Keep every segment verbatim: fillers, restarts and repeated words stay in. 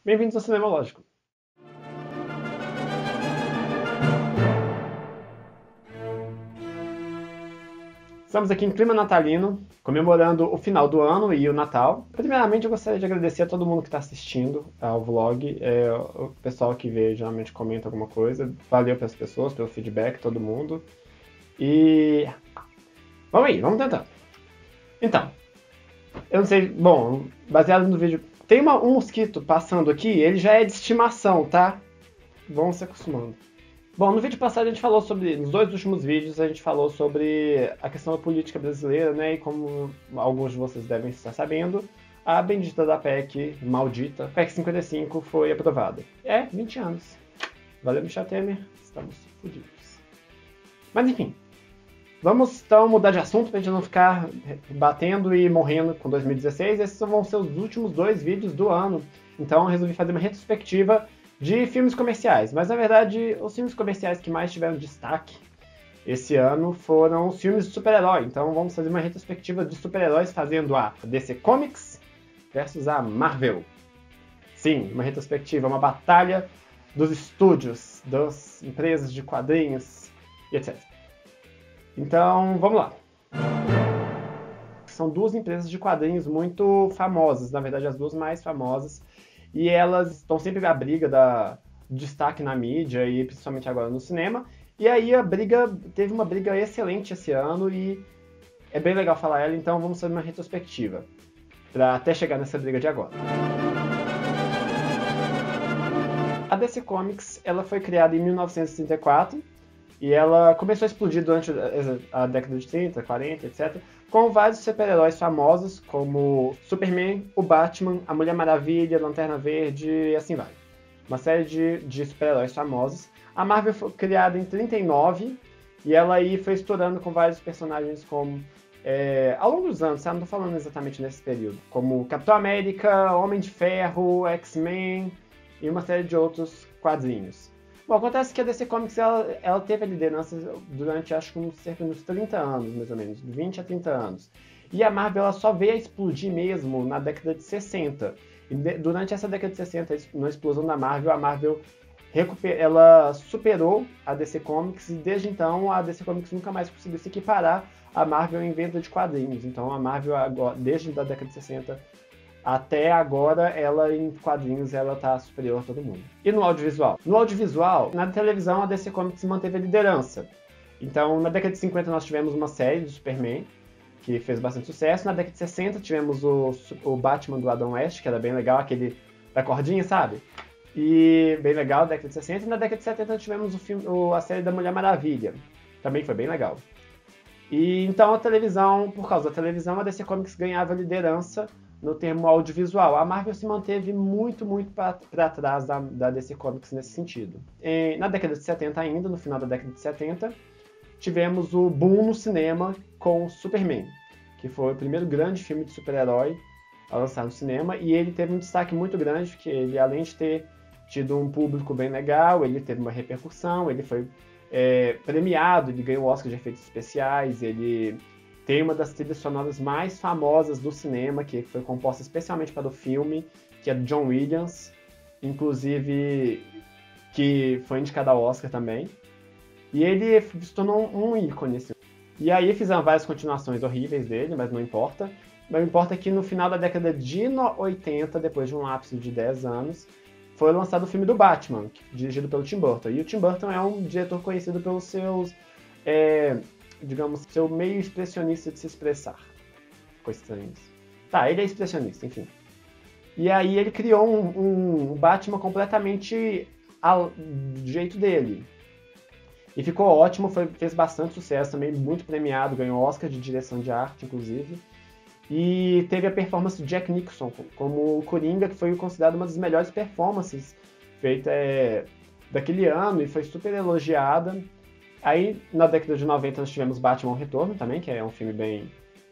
Bem-vindos ao Cinema Lógico. Estamos aqui em clima natalino, comemorando o final do ano e o Natal. Primeiramente, eu gostaria de agradecer a todo mundo que está assistindo ao vlog, é, o pessoal que vê geralmente comenta alguma coisa. Valeu pelas pessoas, pelo feedback, todo mundo. E vamos aí, vamos tentar. Então, eu não sei, bom, baseado no vídeo, tem uma, um mosquito passando aqui, ele já é de estimação, tá? Vão se acostumando. Bom, no vídeo passado a gente falou sobre, nos dois últimos vídeos a gente falou sobre a questão da política brasileira, né? E como alguns de vocês devem estar sabendo, a bendita da P E C, maldita, P E C cinquenta e cinco foi aprovada. É, vinte anos. Valeu, Michel Temer, estamos fodidos. Mas enfim, vamos então mudar de assunto pra gente não ficar batendo e morrendo com dois mil e dezesseis. Esses vão ser os últimos dois vídeos do ano, então eu resolvi fazer uma retrospectiva de filmes comerciais, mas na verdade os filmes comerciais que mais tiveram destaque esse ano foram os filmes de super-herói. Então vamos fazer uma retrospectiva de super-heróis fazendo a D C Comics versus a Marvel. Sim, uma retrospectiva, uma batalha dos estúdios, das empresas de quadrinhos e etcétera. Então vamos lá. São duas empresas de quadrinhos muito famosas, na verdade as duas mais famosas. E elas estão sempre à briga da destaque na mídia e principalmente agora no cinema. E aí a briga, teve uma briga excelente esse ano e é bem legal falar ela, então vamos fazer uma retrospectiva para até chegar nessa briga de agora. A D C Comics, ela foi criada em mil novecentos e trinta e quatro e ela começou a explodir durante a década de trinta, quarenta, etcétera, com vários super-heróis famosos, como Superman, o Batman, a Mulher Maravilha, Lanterna Verde e assim vai. Uma série de, de super-heróis famosos. A Marvel foi criada em trinta e nove e ela aí foi estourando com vários personagens como... É, ao longo dos anos, tá? Não tô falando exatamente nesse período. Como Capitão América, Homem de Ferro, X-Men e uma série de outros quadrinhos. Bom, acontece que a D C Comics ela, ela teve a liderança durante, acho que, uns, cerca de uns trinta anos, mais ou menos, de vinte a trinta anos. E a Marvel ela só veio a explodir mesmo na década de sessenta. E de, durante essa década de sessenta, na explosão da Marvel, a Marvel recuper, ela superou a D C Comics e desde então a D C Comics nunca mais conseguiu se equiparar à Marvel em venda de quadrinhos. Então a Marvel, agora, desde a década de sessenta até agora, ela em quadrinhos, ela tá superior a todo mundo. E no audiovisual? No audiovisual, na televisão, a D C Comics manteve a liderança. Então, na década de cinquenta, nós tivemos uma série do Superman, que fez bastante sucesso. Na década de sessenta, tivemos o, o Batman do Adam West, que era bem legal, aquele da cordinha, sabe? E bem legal, na década de sessenta. E na década de setenta, tivemos o filme, a série da Mulher Maravilha. Também foi bem legal. E então, a televisão, por causa da televisão, a D C Comics ganhava liderança no termo audiovisual. A Marvel se manteve muito, muito para trás da, da D C Comics nesse sentido. E, na década de setenta ainda, no final da década de setenta, tivemos o boom no cinema com Superman, que foi o primeiro grande filme de super-herói a lançar no cinema, e ele teve um destaque muito grande, porque ele, além de ter tido um público bem legal, ele teve uma repercussão, ele foi é, premiado, ele ganhou o Oscar de efeitos especiais, ele... tem uma das trilhas sonoras mais famosas do cinema, que foi composta especialmente para o filme, que é do John Williams, inclusive que foi indicado ao Oscar também. E ele se tornou um ícone. Assim. E aí fizeram várias continuações horríveis dele, mas não importa. Mas o que importa é que no final da década de oitenta, depois de um lapso de dez anos, foi lançado o filme do Batman, dirigido pelo Tim Burton. E o Tim Burton é um diretor conhecido pelos seus... É, digamos, seu meio expressionista de se expressar. Ficou estranho isso. Tá, ele é expressionista, enfim. E aí ele criou um, um Batman completamente ao, do jeito dele. E ficou ótimo, foi, fez bastante sucesso também, muito premiado, ganhou Oscar de direção de arte, inclusive. E teve a performance de Jack Nicholson como o Coringa, que foi considerado uma das melhores performances feitas é, daquele ano e foi super elogiada. Aí, na década de noventa, nós tivemos Batman Retorno também, que é um filme bem...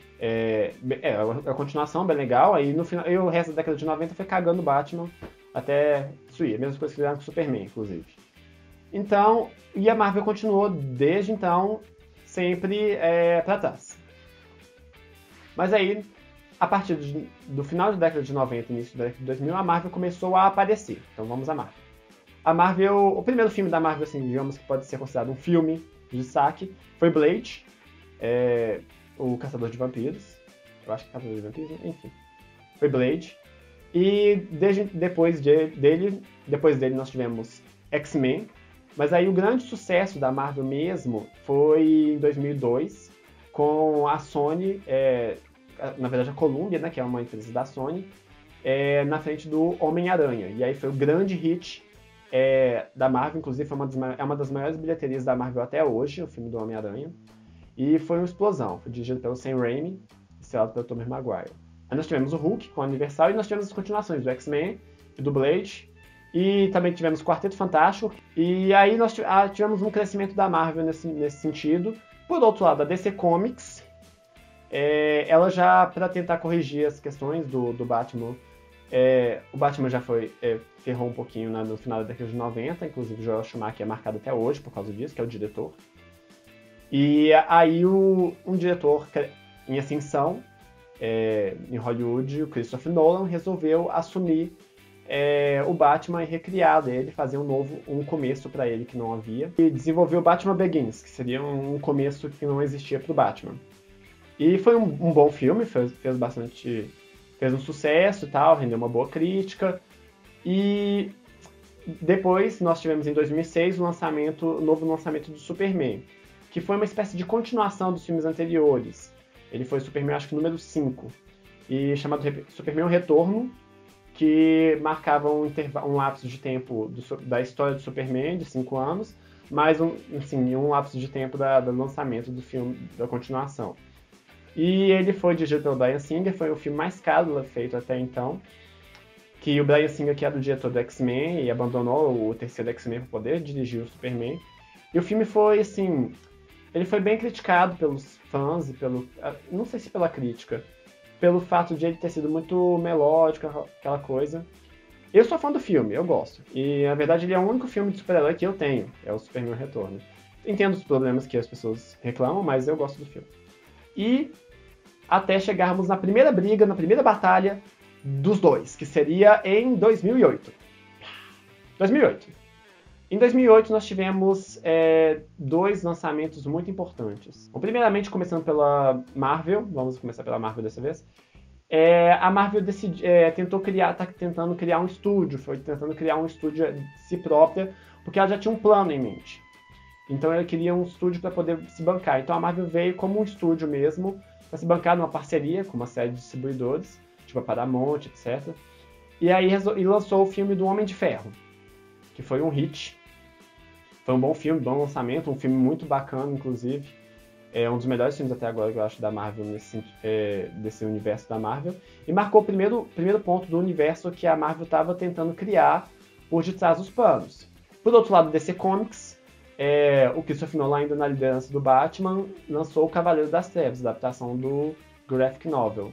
É, é a continuação bem legal. Aí, no final, e o resto da década de noventa foi cagando Batman até suir. A mesma coisa que fizeram com Superman, inclusive. Então, e a Marvel continuou, desde então, sempre é, pra trás. Mas aí, a partir de, do final da década de noventa, início da década de dois mil, a Marvel começou a aparecer. Então vamos à Marvel. A Marvel, o primeiro filme da Marvel, assim, digamos que pode ser considerado um filme de destaque, foi Blade, é, o Caçador de Vampiros. Eu acho que Caçador de Vampiros, enfim. Foi Blade. E desde, depois de, dele, depois dele nós tivemos X-Men. Mas aí o grande sucesso da Marvel mesmo foi em dois mil e dois, com a Sony, é, na verdade a Columbia, né, que é uma empresa da Sony, é, na frente do Homem-Aranha. E aí foi o grande hit é, da Marvel, inclusive foi uma das, é uma das maiores bilheterias da Marvel até hoje, o filme do Homem-Aranha. E foi uma explosão, foi dirigido pelo Sam Raimi, estrelado pelo Tobey Maguire. Aí nós tivemos o Hulk com a Universal e nós tivemos as continuações do X-Men e do Blade. E também tivemos Quarteto Fantástico. E aí nós tivemos um crescimento da Marvel nesse, nesse sentido. Por outro lado, a D C Comics, é, ela já, para tentar corrigir as questões do, do Batman, é, o Batman já foi, é, ferrou um pouquinho na, no final da década de noventa, inclusive o Joel Schumacher é marcado até hoje por causa disso, que é o diretor. E aí o, um diretor em ascensão, é, em Hollywood, o Christopher Nolan, resolveu assumir É, o Batman e recriar ele, fazer um novo, um começo para ele que não havia. E desenvolveu o Batman Begins, que seria um começo que não existia para o Batman. E foi um, um bom filme, fez, fez bastante... fez um sucesso e tal, rendeu uma boa crítica. E depois nós tivemos em dois mil e seis o lançamento, o novo lançamento do Superman, que foi uma espécie de continuação dos filmes anteriores. Ele foi Superman, acho que número cinco, e chamado Superman O Retorno, que marcava um, um lapso de tempo do, da história do Superman, de cinco anos, mais um, assim, um lapso de tempo da, do lançamento do filme, da continuação. E ele foi dirigido pelo Bryan Singer, foi o filme mais caro feito até então, que o Bryan Singer, que é do diretor do X-Men, e abandonou o terceiro X-Men para poder dirigir o Superman. E o filme foi, assim, ele foi bem criticado pelos fãs e pelo, não sei se pela crítica, pelo fato de ele ter sido muito melódico, aquela coisa. Eu sou fã do filme, eu gosto. E, na verdade, ele é o único filme de super-herói que eu tenho, é o Superman Retorno. Entendo os problemas que as pessoas reclamam, mas eu gosto do filme. E até chegarmos na primeira briga, na primeira batalha dos dois, que seria em dois mil e oito. dois mil e oito. Em dois mil e oito nós tivemos é, dois lançamentos muito importantes. Bom, primeiramente, começando pela Marvel, vamos começar pela Marvel dessa vez. É, a Marvel decidi, é, tentou criar, tá tentando criar um estúdio, foi tentando criar um estúdio de si própria, porque ela já tinha um plano em mente. Então ela queria um estúdio para poder se bancar. Então a Marvel veio como um estúdio mesmo, para se bancar numa parceria com uma série de distribuidores, tipo a Paramount, etcétera. E aí e lançou o filme do Homem de Ferro, que foi um hit. Foi um bom filme, bom lançamento, um filme muito bacana, inclusive. É um dos melhores filmes até agora que eu acho da Marvel, nesse, é, desse universo da Marvel. E marcou o primeiro, primeiro ponto do universo que a Marvel estava tentando criar por detrás dos panos. Por outro lado, D C Comics, é, o Christopher Nolan, ainda na liderança do Batman, lançou o Cavaleiro das Trevas, adaptação do graphic novel.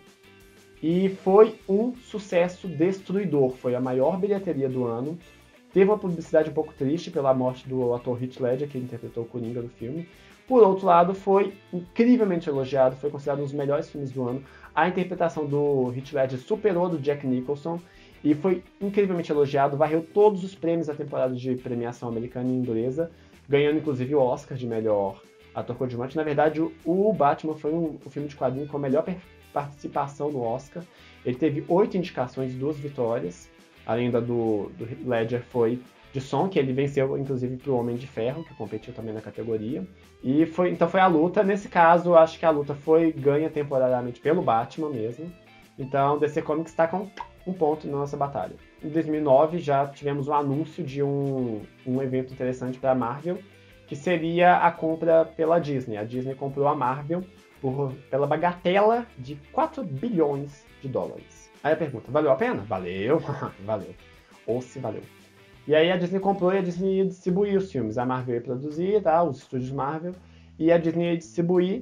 E foi um sucesso destruidor, foi a maior bilheteria do ano. Teve uma publicidade um pouco triste pela morte do ator Heath Ledger, que interpretou o Coringa no filme. Por outro lado, foi incrivelmente elogiado, foi considerado um dos melhores filmes do ano. A interpretação do Heath Ledger superou a do Jack Nicholson e foi incrivelmente elogiado, varreu todos os prêmios da temporada de premiação americana e inglesa, ganhando inclusive o Oscar de melhor ator coadjuvante. Na verdade, o Batman foi um, um filme de quadrinho com a melhor participação no Oscar. Ele teve oito indicações e duas vitórias. Além da do, do Ledger, foi de som, que ele venceu, inclusive, para o Homem de Ferro, que competiu também na categoria. E foi, então foi a luta. Nesse caso, acho que a luta foi ganha temporariamente pelo Batman mesmo. Então, D C Comics está com um ponto na nossa batalha. Em dois mil e nove, já tivemos o anúncio de um, um evento interessante para a Marvel, que seria a compra pela Disney. A Disney comprou a Marvel por, pela bagatela de quatro bilhões de dólares. Aí a pergunta, valeu a pena? Valeu, valeu. Ou se valeu. E aí a Disney comprou e a Disney ia distribuir os filmes. A Marvel ia produzir, tá? Os estúdios Marvel, e a Disney ia distribuir.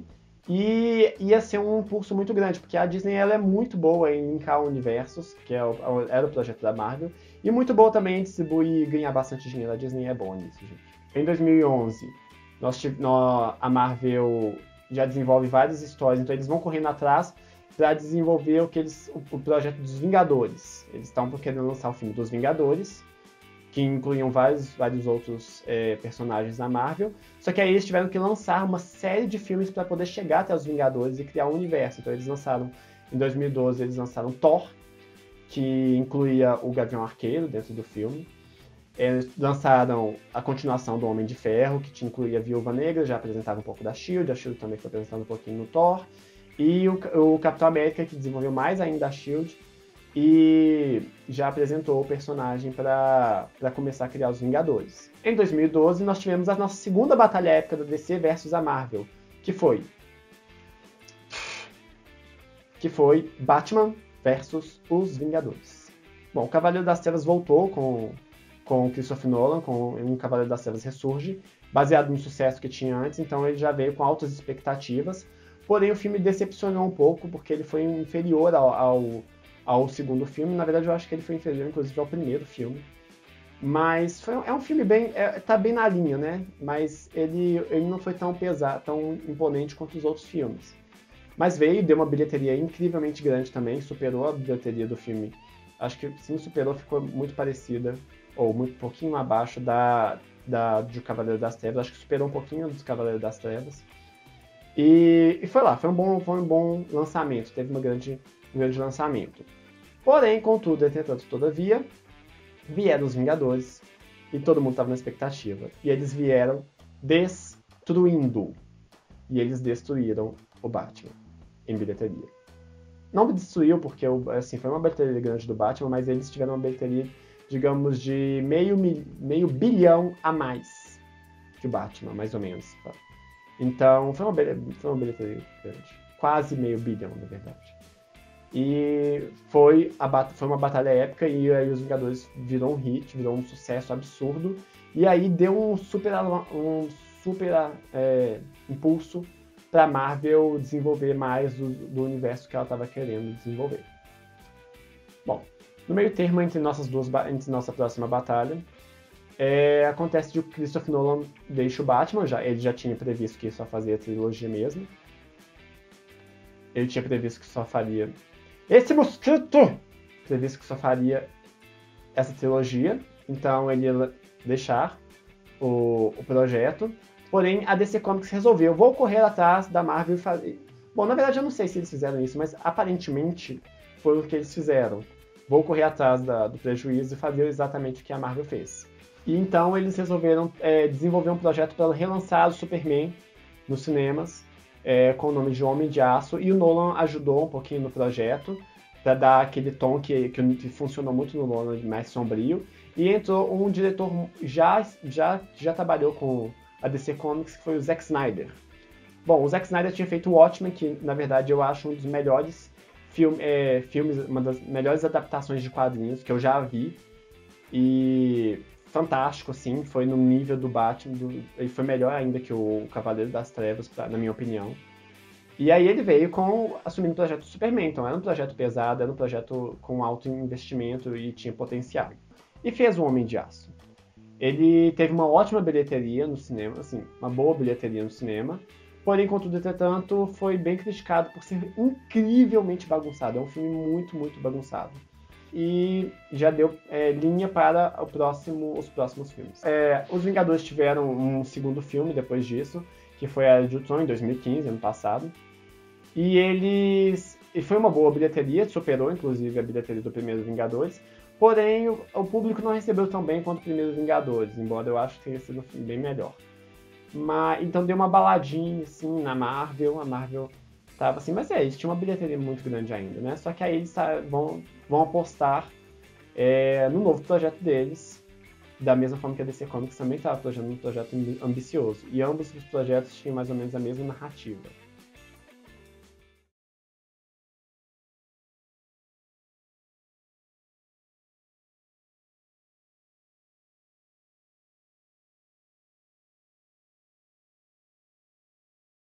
E ia ser um impulso muito grande, porque a Disney ela é muito boa em linkar universos, que é o, era o projeto da Marvel, e muito boa também em distribuir e ganhar bastante dinheiro. A Disney é boa nisso, gente. Em dois mil e onze, nós, nós, a Marvel já desenvolve várias histórias, então eles vão correndo atrás para desenvolver o, que eles, o, o projeto dos Vingadores. Eles estavam querendo lançar o filme dos Vingadores, que incluíam vários, vários outros é, personagens da Marvel, só que aí eles tiveram que lançar uma série de filmes para poder chegar até os Vingadores e criar um universo. Então eles lançaram, em dois mil e doze, eles lançaram Thor, que incluía o Gavião Arqueiro dentro do filme. Eles lançaram a continuação do Homem de Ferro, que te incluía a Viúva Negra, já apresentava um pouco da Shield, a Shield também foi apresentando um pouquinho no Thor, e o, o Capitão América, que desenvolveu mais ainda a Shield, e já apresentou o personagem para começar a criar os Vingadores. Em dois mil e doze, nós tivemos a nossa segunda batalha épica da D C versus a Marvel, que foi... que foi Batman versus os Vingadores. Bom, o Cavaleiro das Trevas voltou com, com o Christopher Nolan, com um Cavaleiro das Trevas Ressurge, baseado no sucesso que tinha antes, então ele já veio com altas expectativas, porém o filme decepcionou um pouco, porque ele foi inferior ao... ao ao segundo filme. Na verdade, eu acho que ele foi inferior, inclusive, ao primeiro filme. Mas foi, é um filme bem... É, tá bem na linha, né? Mas ele, ele não foi tão pesado, tão imponente quanto os outros filmes. Mas veio, deu uma bilheteria incrivelmente grande também, superou a bilheteria do filme. Acho que, se não superou, ficou muito parecida, ou muito pouquinho abaixo da, da, do Cavaleiro das Trevas. Acho que superou um pouquinho dos Cavaleiros das Trevas. E, e foi lá, foi um bom, foi um bom lançamento, teve uma grande, um grande lançamento. Porém, contudo, entretanto, todavia, vieram os Vingadores e todo mundo estava na expectativa. E eles vieram destruindo. E eles destruíram o Batman em bilheteria. Não destruiu porque assim, foi uma bilheteria grande do Batman, mas eles tiveram uma bilheteria, digamos, de meio, meio bilhão a mais que o Batman, mais ou menos. Então, foi uma, foi uma bilheteria grande. Quase meio bilhão, na verdade. E foi, a, foi uma batalha épica e aí os Vingadores virou um hit, virou um sucesso absurdo. E aí deu um super, um super é, impulso para a Marvel desenvolver mais do, do universo que ela estava querendo desenvolver. Bom, no meio termo entre, nossas duas, entre nossa próxima batalha, é, acontece que o Christopher Nolan deixa o Batman, já, ele já tinha previsto que só fazia a trilogia mesmo. Ele tinha previsto que só faria... Esse mosquito! Previsto que só faria essa trilogia, então ele ia deixar o, o projeto. Porém, a D C Comics resolveu, vou correr atrás da Marvel e fazer... Bom, na verdade eu não sei se eles fizeram isso, mas aparentemente foi o que eles fizeram. Vou correr atrás da, do prejuízo e fazer exatamente o que a Marvel fez. E então eles resolveram é, desenvolver um projeto para relançar o Superman nos cinemas, É, com o nome de Homem de Aço, e o Nolan ajudou um pouquinho no projeto para dar aquele tom que, que funcionou muito no Nolan, mais sombrio, e entrou um diretor já já já trabalhou com a D C Comics, que foi o Zack Snyder. Bom, o Zack Snyder tinha feito o Watchmen, que na verdade eu acho um dos melhores film, é, filmes, uma das melhores adaptações de quadrinhos que eu já vi, e fantástico, assim, foi no nível do Batman, do, ele foi melhor ainda que o Cavaleiro das Trevas, pra, na minha opinião. E aí ele veio com, assumindo o projeto do Superman, então era um projeto pesado, era um projeto com alto investimento e tinha potencial. E fez o Homem de Aço. Ele teve uma ótima bilheteria no cinema, assim, uma boa bilheteria no cinema, porém, contudo, entretanto, foi bem criticado por ser incrivelmente bagunçado, é um filme muito, muito bagunçado. E já deu é, linha para o próximo, os próximos filmes. É, os Vingadores tiveram um segundo filme depois disso, que foi a de Ultron, em dois mil e quinze, ano passado. E eles... E foi uma boa bilheteria, superou inclusive a bilheteria do primeiro Vingadores, porém o, o público não recebeu tão bem quanto o primeiro Vingadores, embora eu acho que tenha sido um filme bem melhor. Mas, então deu uma baladinha assim, na Marvel, a Marvel... Tava assim, mas é, eles tinham uma bilheteria muito grande ainda, né? Só que aí eles tá, vão, vão apostar é, no novo projeto deles, da mesma forma que a D C Comics também estava planejando um projeto ambicioso. E ambos os projetos tinham mais ou menos a mesma narrativa.